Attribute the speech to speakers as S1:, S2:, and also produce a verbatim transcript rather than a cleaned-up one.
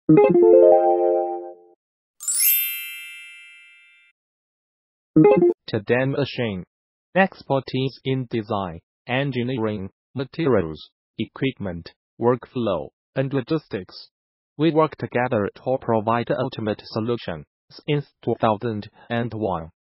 S1: Packing Machine. Expertise in design, engineering, materials, equipment, workflow, and logistics. We work together to provide the ultimate solution since two thousand one.